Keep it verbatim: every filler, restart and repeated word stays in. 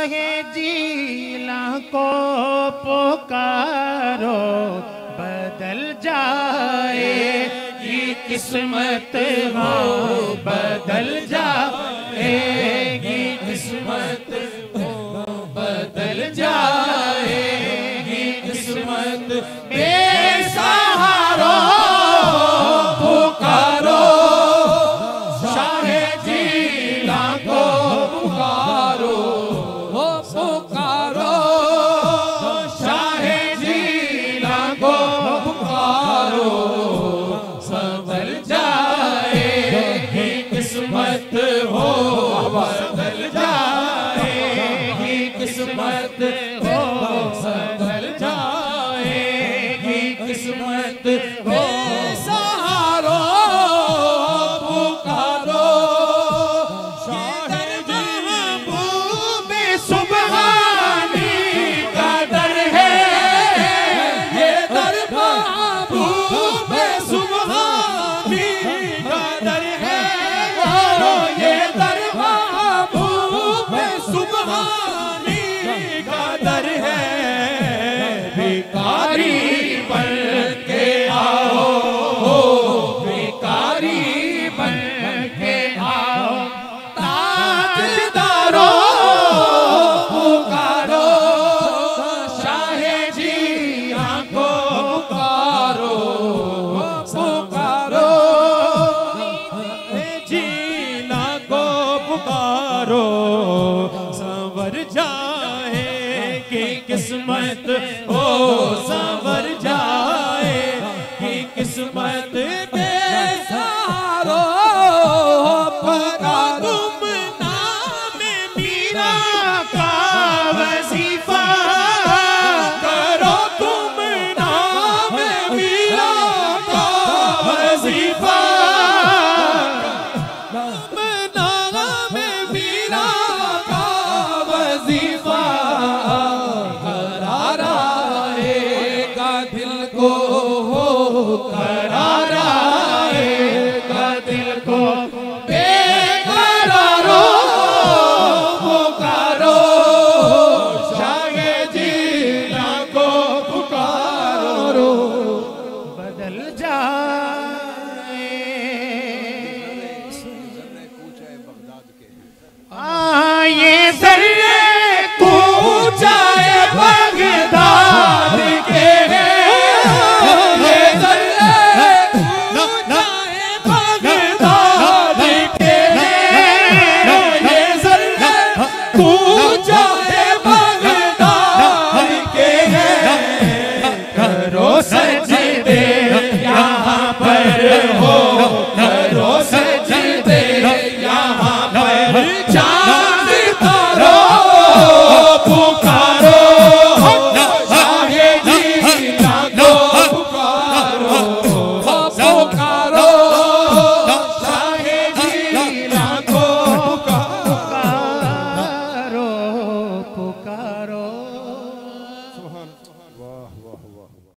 शाहे जीला को पुकारो, बदल जाएगी किस्मत हो, बदल जाएगी किस्मत हो, बदल जाएगी किस्मत। बेसहारो पुकारो, शाहे जीला को पुकारो, हो पुकारो, शाहे जीला को पुकारो, संभल जाएगी किस्मत हो, बदल जाएगी किस्मत हो, संभल जाएगी किस्मत हो। सहारो पुकारो, शाहे महबूब सुबहानी का दर है, ये दर महबूब सुबहानी का दर है, ये दर महबूब सुबहानी का दर है। भिखारी बन के आओ, भिखारी बन के आओ, ताजदारो पुकारो, शाहे जीला को पुकारो, पुकारो, जीला को पुकारो, संवर जाएगी किस्मत हो, संवर जाएगी किस्मत। बेसहारो पुकारो, तुम नाम मीरा का वजीफा करो, तुम नाम मीरा का वजीफा, तुम नाम मीरा का वजीफा, करार आएगा दिल को, करार आएगा दिल को। बेकरारो पुकारो, शाहे जीला को पुकारो, बदल जाए। हाँ ये जर्रे कूचाए बगदाद के हैं, ये जर्रे कूचाए बगदाद के हैं, ये जर्रे कूचाए बगदाद के हैं। करो सजदे